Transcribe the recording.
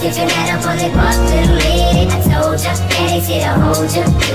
Tip your hat up on the boss, little lady. I told ya, daddy's here to hold ya.